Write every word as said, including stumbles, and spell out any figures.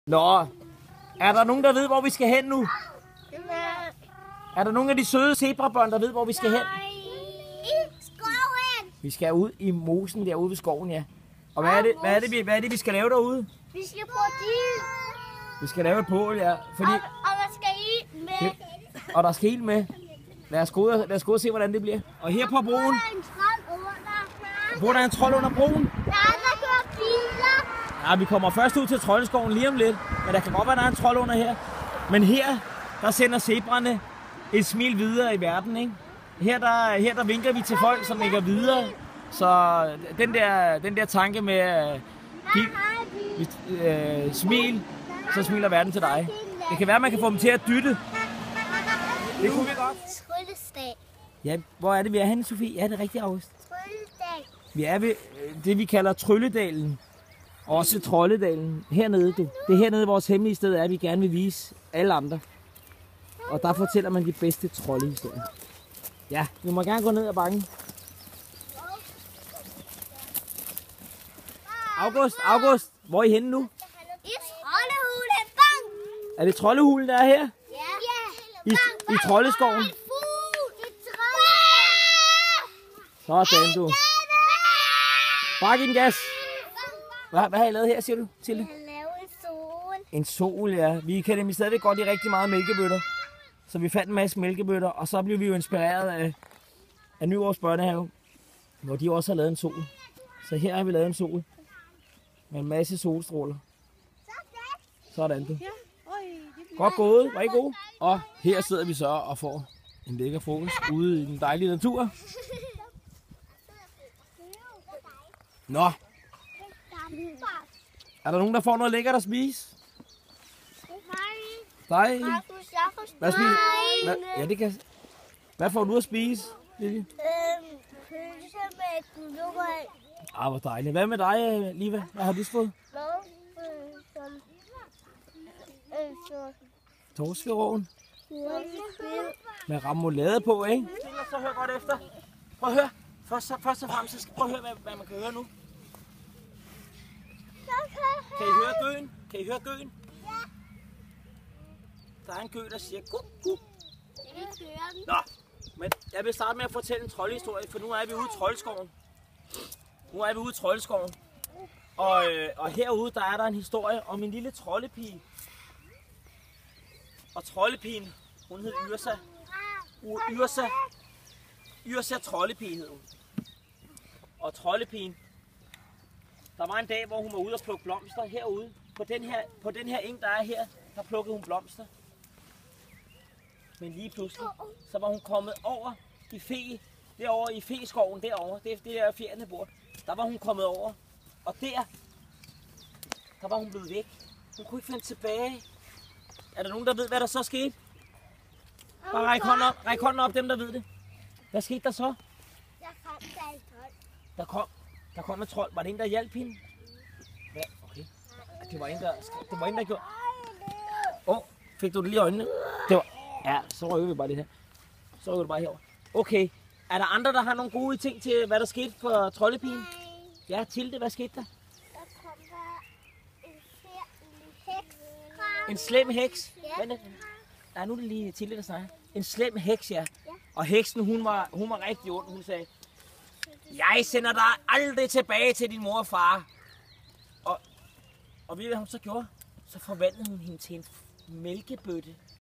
Nå, er der nogen, der ved, hvor vi skal hen nu? Er der nogen af de søde zebrabørn, der ved, hvor vi skal hen? I skoven. Vi skal ud i mosen derude ved skoven, ja. Og hvad er det, hvad er det, vi, hvad er det, vi skal lave derude? Vi skal på dild. Vi skal lave et bål, ja. Fordi, Og, og der skal I med. og der skal helt med. Lad os, gå ud og, lad os gå og se, hvordan det bliver. Og her på broen, Der er en trold under. hvor der er en trold under broen. Der er der kører biler. Ja, vi kommer først ud til Troldeskoven lige om lidt. Men der kan godt være, der er en trold under her. Men her, der sender zebraerne et smil videre i verden, ikke? Her der, her der vinker vi til folk, som ikke er videre. Så den der, den der tanke med at give, øh, smil, så smiler verden til dig. Det kan være, man kan få dem til at dytte. Det kunne vi godt. Tryllesdag. Ja, hvor er det, vi er henne, Sofie? Ja, det er rigtigt, August. Trylledag. Vi er ved øh, det, vi kalder Trylledalen. Også Troldedalen. Hernede, du. Det er hernede, vores hemmelige sted er, at vi gerne vil vise alle andre. Og der fortæller man de bedste troldehistorier. Ja, vi må gerne gå ned ad bakken. August, August, hvor er I henne nu? I troldehulen. Bang. Er det troldehulen, der er her? Ja. I, i Troldeskoven? En fugl. Et trold. Sådan, du. Bare giv den gas. Hvad, hvad har I lavet her, siger du til det? Jeg laver en sol. En sol, ja. Vi kan nemlig stadigvæk godt lide rigtig meget mælkebøtter. Så vi fandt en masse mælkebøtter, og så blev vi jo inspireret af, af Nyborgs børnehave, hvor de også har lavet en sol. Så her har vi lavet en sol med en masse solstråler. Sådan, du. Godt gået, var I gode? Og her sidder vi så og får en lækker frokost ude i den dejlige natur. Nå, er der nogen, der får noget lækkert at spise? Dig? Hvad spiser? Hvad? Ja, det kan. Hvad får du at spise, Lille? Øhm, pølse med gulerod. Ah, hvor dejligt. Hvad med dig, Liva? Hvad har du fået? Som en så Torskeroven spil. med remoulade på, ikke? Så hør godt efter. Prøv at høre. Først, først og fremmest, så skal prøv at høre, hvad, hvad man kan høre nu. Kan I høre gøen? Kan I høre gøen? Der er en gø, der siger guk, guk. Nå, men jeg vil starte med at fortælle en troldehistorie, for nu er vi ude i Troldeskoven. Nu er vi ude i Troldeskoven. Og, øh, og herude, der er der en historie om en lille trollepige. Og troldepigen, hun hed Yrsa. Yrsa. Yrsa trollepige hed hun. Og troldepigen, der var en dag, hvor hun var ude og plukke blomster herude. På den her, på den her eng, der er her, der plukkede hun blomster. Men lige pludselig, så var hun kommet over i fe, derovre i feskoven derovre, det er det der fjerne bord. Der var hun kommet over, og der, der var hun blevet væk. Hun kunne ikke finde tilbage. Er der nogen, der ved, hvad der så skete? Bare ræk hånden op, ræk hånden op, dem der ved det. Hvad skete der så? Der kom der en trold. Der kom, der kom en trold. Var det en, der hjalp hende? Ja, okay. Det var en, der, det var en, der gjorde... Åh, oh, fik du det lige i øjnene? Det var... Ja, så rykker vi bare det her. Så rykker du bare herover. Okay. Er der andre, der har nogle gode ting til, hvad der skete for troldepigen? Ja, Tilde, hvad skete der? Der kom der en slem heks. En slem heks? Ja. Vent lidt. Nej, nu er det lige Tilde, der snakker. En slem heks, ja. Og heksen, hun var, hun var rigtig ond. Hun sagde, jeg sender dig aldrig tilbage til din mor og far. Og, og ved I, hvad hun så gjorde? Så forvandlede hun hende til en mælkebøtte.